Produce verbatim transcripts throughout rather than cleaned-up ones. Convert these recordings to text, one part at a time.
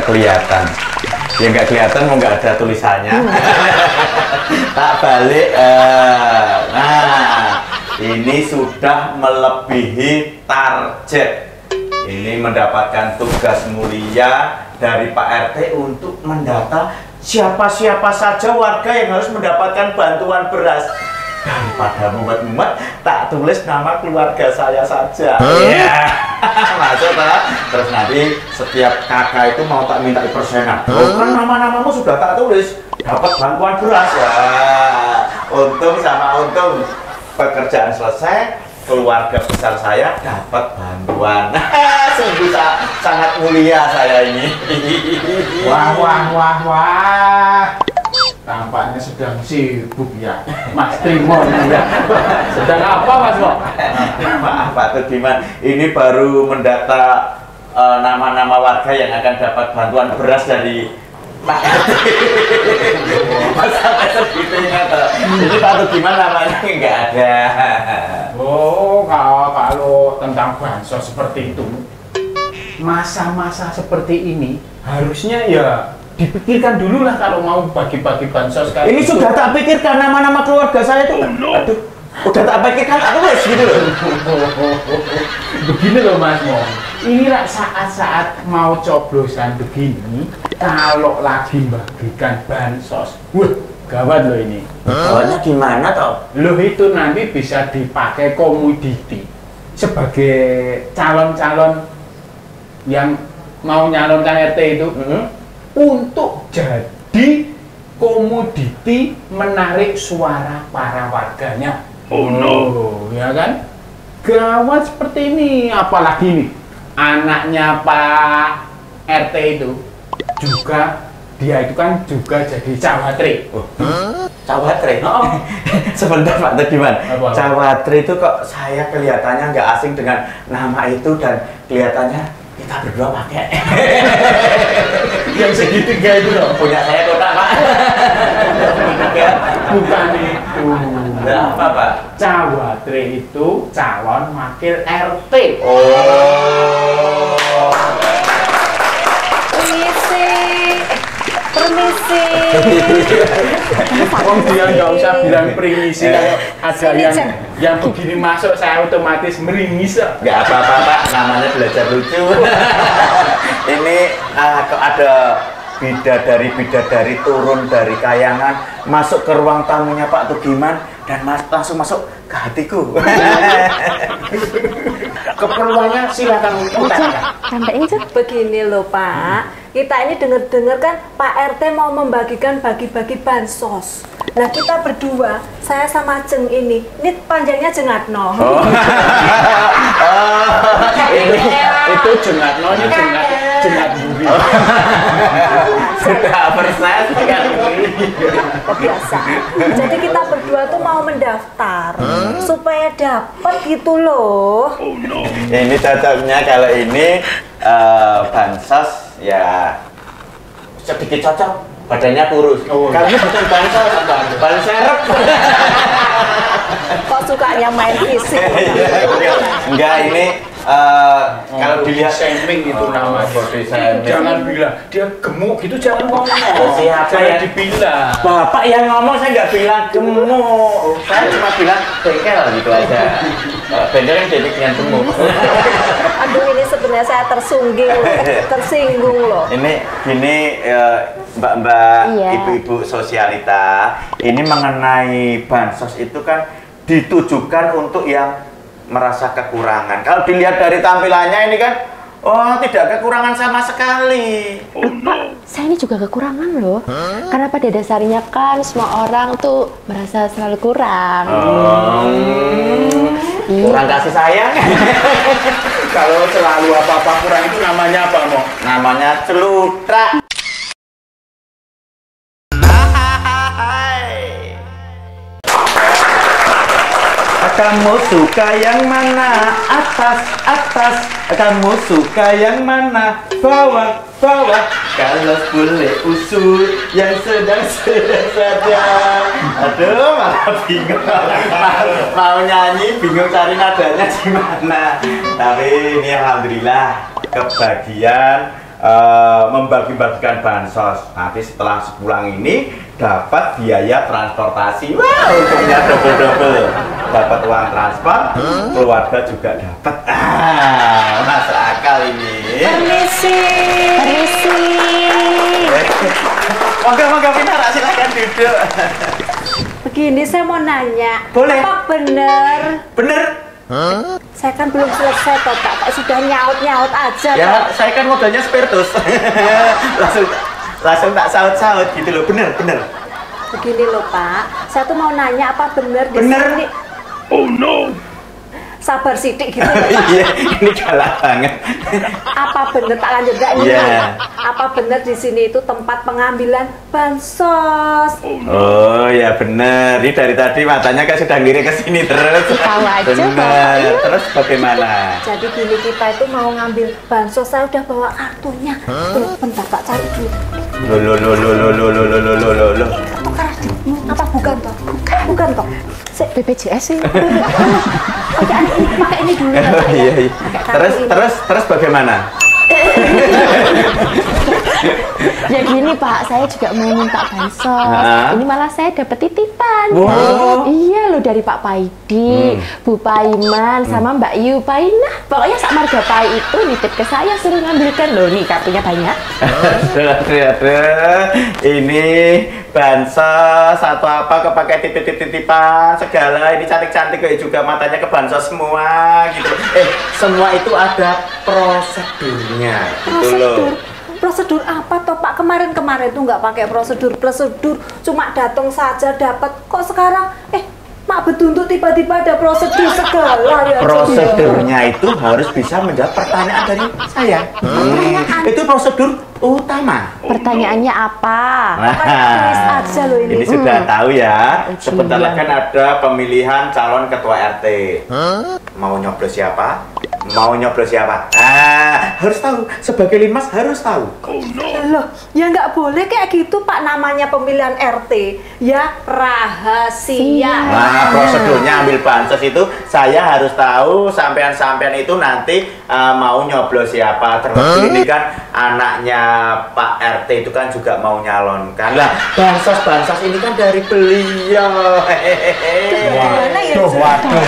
nggak kelihatan. Ya nggak kelihatan, mau nggak ada tulisannya. Tak balik. Uh, nah, ini sudah melebihi target. Ini mendapatkan tugas mulia dari Pak R T untuk mendata siapa-siapa saja warga yang harus mendapatkan bantuan beras. Daripada mumet-mumet, tak tulis nama keluarga saya saja. Iya, yeah. Masuk tak? Terus nanti setiap kakak itu mau tak minta persenan. Oh, kan nama-namamu sudah tak tulis, dapat bantuan beras. Wah, untung sama untung, pekerjaan selesai, keluarga besar saya dapat bantuan. Sungguh sangat mulia saya ini. Wah, wah, wah, wah. Tampaknya sedang sibuk ya, Mas Trimon ya. Sedang apa, Mas Mo? Maaf Pak Tudiman, ini baru mendata nama-nama uh, warga yang akan dapat bantuan beras dari Pak R T. Sampai segitunya toh. Ini Pak Tudiman namanya nggak ada. Oh, kalau, kalau tentang bansos seperti itu, masa-masa seperti ini harusnya ya dipikirkan dulu lah kalau mau bagi-bagi bansos kayak ini itu. Sudah tak pikirkan nama-nama keluarga saya itu. Oh, no. Aduh, udah tak pikirkan, aku wes gitu loh. Begini loh Mas Mo, ini lah saat-saat mau coblosan begini, kalau lagi bagikan bansos, wah gawat loh ini. Gawatnya gimana toh? Loh itu nanti bisa dipakai komoditi sebagai calon-calon yang mau nyalonkan R T itu. Mm-hmm. Untuk jadi komoditi menarik suara para warganya. Oh no, ya kan? Gawat seperti ini, apalagi nih anaknya Pak R T itu juga, dia itu kan juga jadi cawatri. Oh. Huh? Cawatri? Oh. Sebentar Pak Tudiman, cawatri itu kok saya kelihatannya nggak asing dengan nama itu dan kelihatannya kita berdua pakai. Yang segitiga itu loh, punya saya kotak Pak. Bukan itu. Nah, apa Pak? Cawatri itu calon wakil R T. Oh. Permisi, permisi. Om dia nggak usah bilang permisi kalau ada yang yang begini masuk saya otomatis meringis. Nggak apa-apa Pak, namanya belajar lucu. Ini uh, kok ada bidadari-bidadari turun dari kayangan masuk ke ruang tamunya Pak Tugiman dan mas langsung masuk ke hatiku. Keperluannya silakan utarakan. Sampai ini begini loh Pak, kita ini dengar-dengar kan Pak R T mau membagikan bagi-bagi bansos. Nah kita berdua, saya sama Jeng ini, ini panjangnya Jengatno. Oh. Oh, ini itu Jengatno, ini Jengat Jengat Budi. Sudah persen kan kebiasaan. Jadi kita berdua tuh mau mendaftar huh? supaya dapat gitu loh. Oh, no. Ini cocoknya kalau ini uh, bansos ya sedikit cocok. Badannya kurus. Oh, kalau ini bukan bansos, ban serep. Kok sukanya main fisik? Enggak, ini uh, oh, kalau dilihat shaming itu oh, namanya. Jangan bilang dia gemuk gitu, jangan ngomong. Oh, siapa jangan yang dibilang? Bapak yang ngomong, saya nggak bilang gemuk. Saya cuma bilang bengkel gitu aja. Bengkel yang jadi dengan gemuk. Aduh, ini sebenarnya saya tersunggung, tersinggung loh. Ini gini Mbak-mbak, iya. ibu-ibu sosialita, ini mengenai bansos itu kan ditujukan untuk yang merasa kekurangan. Kalau dilihat dari tampilannya ini kan, oh tidak kekurangan sama sekali. Oh, no. Pak, saya ini juga kekurangan loh. Huh? Karena pada dasarnya kan semua orang tuh merasa selalu kurang. Oh, hmm. Kurang kasih sayang. Kalau selalu apa-apa kurang itu namanya apa, Mo? Namanya celutrak. Kamu suka yang mana? Atas, atas. Kamu suka yang mana? Bawah, bawah. Kalau boleh usul yang sedang-sedang saja. Aduh, malah bingung. Mau nyanyi, bingung cari nadanya gimana. Tapi ini alhamdulillah kebagian uh, membagi-bagikan bansos. Nanti setelah sepulang ini dapat biaya transportasi. Wow, untungnya double-double. Dapat uang transport, keluarga juga dapat. Ah, masuk akal ini. Permisi. Permisi. Monggo, monggo, Pinara, silakan duduk. Begini saya mau nanya. Boleh. Apa bener? Bener? Saya kan belum selesai toh Pak, kok sudah nyaut-nyaut aja Ya, toh. saya kan modalnya spiritus. langsung langsung tak saut-saut gitu loh. Bener, bener. Begini loh Pak, saya tuh mau nanya apa bener di Bener. sini. Oh no. Sabar sidik gitu loh Pak. Iya, ini galak banget. Apa bener tak lanjut gak ini? Iya. Apa bener di sini itu tempat pengambilan bansos? Oh ya bener. Ini dari tadi matanya kan sudah ngiring ke sini terus. Tahu aja, Bener. Pak. Terus bagaimana? Jadi gini, kita itu mau ngambil bansos, saya udah bawa kartunya. Tuh, bentar tak cari dulu. Lo lo lo lo lo lo lo lo lo lo lo lo. Apa keras di- apa bukan toh? Bukan, bukan toh. Se- B P J S sih. Oke, ini pakai ini dulu. ya, Oh, Pak, ya. iya, iya. Pakai kartu Terus ini. terus terus bagaimana? Ya gini Pak, saya juga mau minta bansos. Hah? Ini malah saya dapat titipan. Wow. Iya loh, dari Pak Paidi, Bu Paiman, sama Mbak Yu Painah. Pokoknya Sak Marga Pai itu nitip ke saya suruh ngambilkan loh. Nih kartunya banyak. Aduh, aduh, aduh. Ini bansos atau apa kepakai titip-titipan segala ini cantik-cantik kayak juga matanya ke bansos semua gitu. Eh, semua itu ada prosedurnya gitu loh. Prosedur, prosedur apa toh Pak? Kemarin-kemarin tuh nggak pakai prosedur, prosedur cuma datang saja dapat. Kok sekarang eh Mak Beduntuk tiba-tiba ada prosedur segala ya? Prosedurnya itu harus bisa menjawab pertanyaan dari saya. Hmm, itu prosedur utama. Pertanyaannya apa? Tulis aja loh ini. Ini sudah tahu ya. Sebentar lagi kan ada pemilihan calon ketua R T. Mau nyoblos siapa? Mau nyoblos siapa? Ah, harus tahu. Sebagai Linmas harus tahu. Loh, ya nggak boleh kayak gitu Pak, namanya pemilihan R T. Ya rahasia. Nah, prosedurnya ambil bansos itu saya harus tahu sampean-sampean itu nanti uh, mau nyoblos siapa. Terus ini kan anaknya Pak R T itu kan juga mau nyalonkan. Lah, bansos-bansos ini kan dari beliau. Hehehe. Gimana ya, Waduh, Cuk? waduh,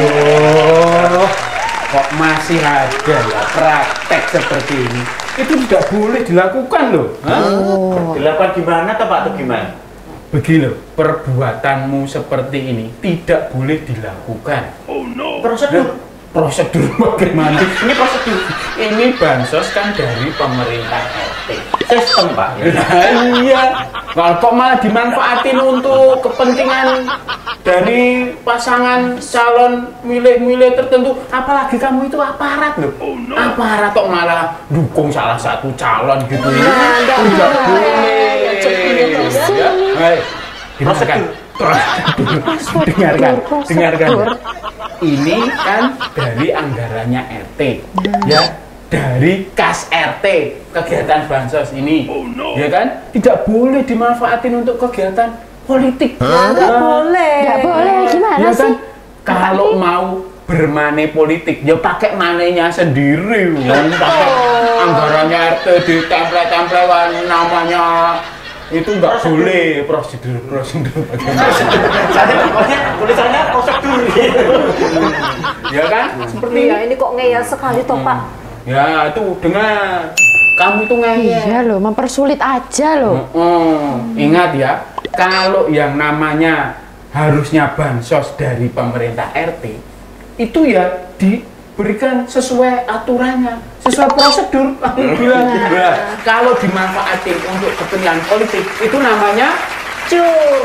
waduh. Kok masih ada ya praktek seperti ini? Itu tidak boleh dilakukan loh. Hah? Dilakukan gimana toh Pak tuh gimana? Begini, perbuatanmu seperti ini tidak boleh dilakukan. Prosedur. Prosedur bagaimana? Ini prosedur. Ini bansos kan dari pemerintah R T. Sistem Pak. Nah, iya. Kalau kok malah dimanfaatin untuk kepentingan dari pasangan calon milih-milih tertentu, apalagi kamu itu aparat loh. Aparat kok malah dukung salah satu calon gitu ya. Nah, nggak Tidak boleh. boleh. Ya, cepet ya, Mas. Ya, hei, dengarkan. Prosedur, dengarkan, prosedur. dengarkan. Ini kan dari anggarannya R T, ya, dari kas R T kegiatan bansos ini, ya kan, tidak boleh dimanfaatin untuk kegiatan politik. Nah, nggak boleh. Nggak boleh, gimana Ya sih? kan, kalau mau bermane politik, ya pakai manenya sendiri, wong pakai anggarannya R T ditempel-tempel namanya. Itu nggak boleh. Prosedur prosedur bagaimana? Saya pokoknya tulisannya prosedur gitu. Ya kan, seperti Iya, ini kok ngeyel sekali toh Pak. ya itu dengar, kamu itu ngeyel. Iya loh, mempersulit aja loh. Oh, ingat ya, kalau yang namanya harusnya bansos dari pemerintah R T itu ya diberikan sesuai aturannya, sesuai prosedur. Kamu bilang, nah, kalau dimanfaatin untuk kepentingan politik itu namanya Cur.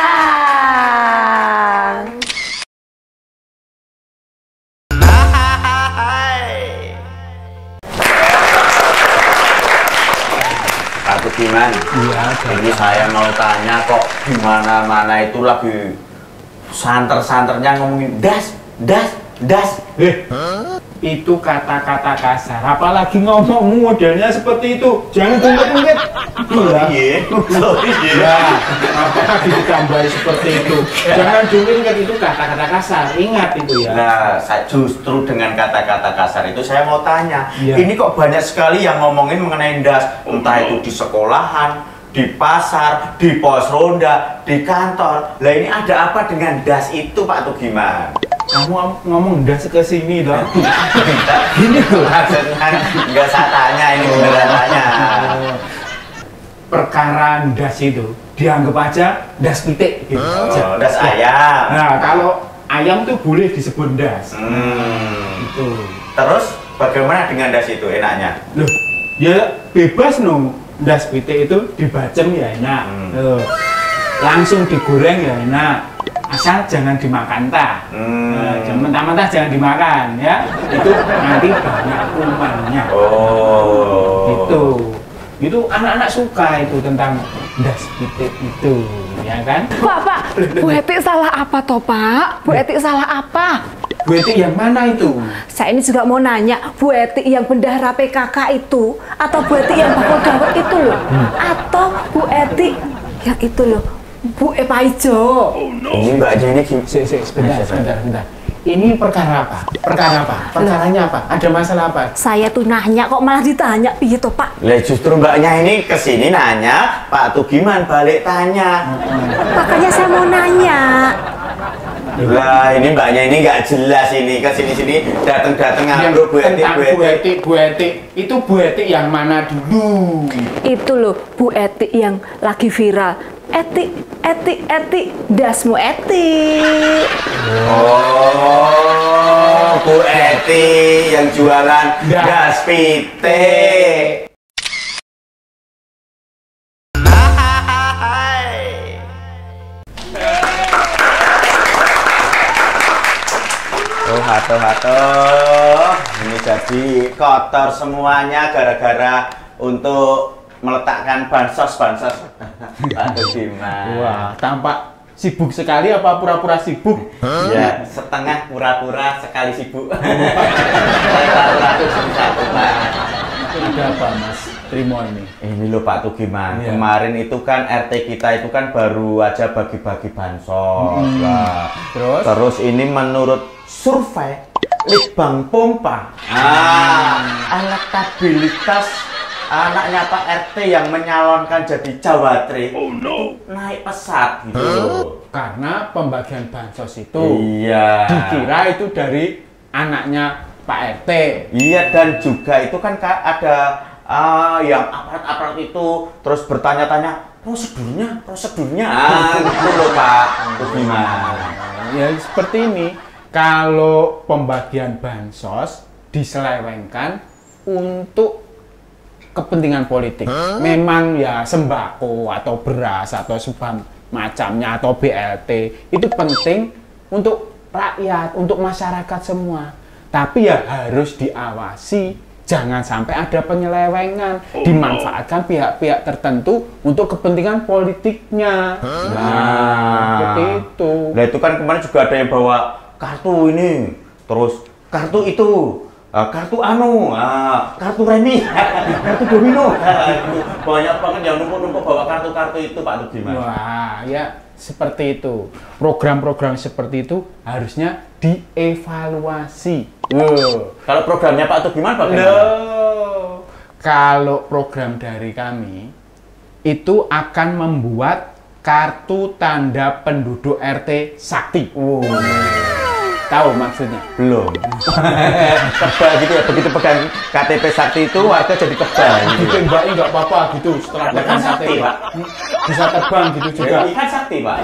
Curang. Pak Budiman, Iya, ini saya mau tanya kok di mana-mana itu lagi santer-santernya ngomongin das, das, das. Eh, itu kata-kata kasar. Apalagi ngomong modelnya seperti itu. Jangan ungkit-ungkit. Iya. Sorry Ya, ya. apalagi digambari seperti itu. Jangan ungkit-ungkit, itu kata-kata kasar. Ingat itu ya. Nah, saya justru dengan kata-kata kasar itu saya mau tanya, Iya. ini kok banyak sekali yang ngomongin mengenai das, entah itu di sekolahan, di pasar, di pos ronda, di kantor. Lah ini ada apa dengan das itu, Pak Tugiman? Kamu ngomong das ke sini dong. Ini tuh maksudnya nggak saya tanya, ini beneran tanya. Perkara das itu dianggap aja das pitik gitu aja. Oh, das ayam. Nah, kalau ayam tuh boleh disebut das. Hmm. Itu. Terus bagaimana dengan das itu enaknya? Loh, ya bebas no. Das pitik itu dibacem ya enak. Hmm. Loh, langsung digoreng ya enak. Asal jangan dimakan tak. Hmm. Nah, jangan mentah-mentah jangan dimakan ya. Itu nanti banyak kumannya. Oh. Itu. Itu anak-anak suka itu tentang das pitik itu, ya kan? Pak, Pak, Bu Etik salah apa toh, Pak? Bu Etik salah apa? Bu Etik yang mana itu? Saya ini juga mau nanya, Bu Etik yang bendahara P K K itu, atau Bu Etik yang bakal dawet itu loh, atau Bu Etik yang itu loh, Bu Epa Ijo. Ini Mbak Aja ini gimana? Se, se, sebentar, sebentar, sebentar. Ini perkara apa? Perkara apa? Perkaranya apa? Ada masalah apa? Saya tuh nanya kok malah ditanya, piye toh, Pak? Lah justru Mbaknya ini kesini nanya, Pak Tugiman balik tanya. Makanya saya mau nanya. Lah ini Mbaknya ini nggak jelas ini kesini-sini datang-datang ngabro Bu Etik, tentang Bu Bu Etik. Etik, Bu Etik. Itu Bu Etik yang mana dulu? Itu loh, Bu Etik yang lagi viral. Etik, etik, etik, dasmu etik. Oh, Bu Etik yang jualan Das. das pitik. Oh, hato-hato. Ini jadi kotor semuanya gara-gara untuk meletakkan bansos-bansos. Pak Tugiman. Wah, tampak sibuk sekali apa pura-pura sibuk? Ya, setengah pura-pura sekali sibuk. Pura-pura itu satu, Pak. Itu ada apa, Mas Trimo ini? Ini loh Pak Tugiman, Iya. kemarin itu kan R T kita itu kan baru aja bagi-bagi bansos. Hmm. Lah. Terus? Terus ini menurut survei Litbang Pompa, ah, elektabilitas anaknya Pak R T yang menyalonkan jadi cawapres oh, no. naik pesat gitu loh. Karena pembagian bansos itu Iya. dikira itu dari anaknya Pak R T. Iya, dan juga itu kan Kak, ada ah, yang aparat-aparat itu terus bertanya-tanya prosedurnya, prosedurnya, ah, gitu loh Pak. Itu gimana? Ya seperti ini. Kalau pembagian bansos diselewengkan untuk kepentingan politik, huh? Memang ya sembako atau beras atau sebam macamnya atau B L T itu penting untuk rakyat, untuk masyarakat semua. Tapi ya harus diawasi, jangan sampai ada penyelewengan, oh, dimanfaatkan pihak-pihak tertentu untuk kepentingan politiknya. Huh? Nah, seperti itu. Nah itu kan kemarin juga ada yang bawa kartu ini, terus kartu itu. Uh, kartu anu, uh, kartu remi, kartu domino, banyak banget yang numpuk-numpuk bawa kartu-kartu itu Pak Tugiman. Wah, ya seperti itu. Program-program seperti itu harusnya dievaluasi. Wow. Kalau programnya Pak Tugiman bagaimana? Loh, kalau program dari kami itu akan membuat kartu tanda penduduk R T sakti. Wow. Tahu maksudnya? Belum. Kebal gitu ya, begitu pegang K T P sakti itu warga jadi kebal gitu. Ditembaki nggak apa-apa gitu setelah Kan pegang sakti, K T P. Pak. Bisa terbang gitu juga. Jadi kan sakti Pak.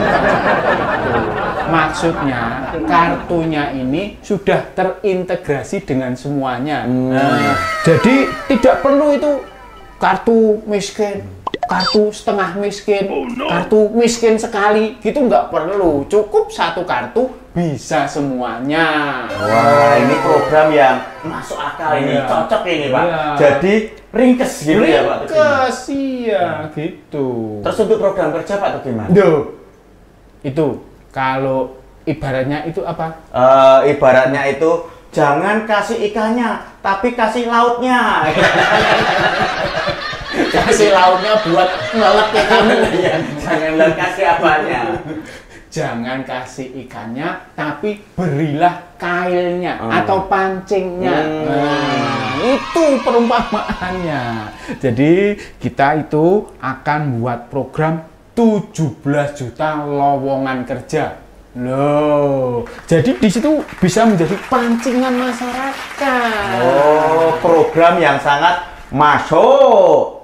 Maksudnya kartunya ini sudah terintegrasi dengan semuanya. Hmm. Nah, jadi tidak perlu itu kartu miskin, kartu setengah miskin, oh, no. kartu miskin sekali, gitu nggak perlu. Cukup satu kartu bisa semuanya. Wah, ini program yang masuk akal ini, iya. cocok ini Pak. Iya. Jadi ringkes gitu ya Pak. Ringkes, iya gitu. Terus untuk program kerja Pak Tugiman? Duh, itu kalau ibaratnya itu apa? Uh, ibaratnya itu jangan kasih ikannya, tapi kasih lautnya. Kasih lautnya buat ngelek ya kamu. Jangan lihat kasih apanya. Jangan kasih ikannya, tapi berilah kailnya Hmm. atau pancingnya. Hmm. Nah, itu perumpamaannya. Jadi kita itu akan buat program tujuh belas juta lowongan kerja. Loh, jadi di situ bisa menjadi pancingan masyarakat. Oh, program yang sangat masuk.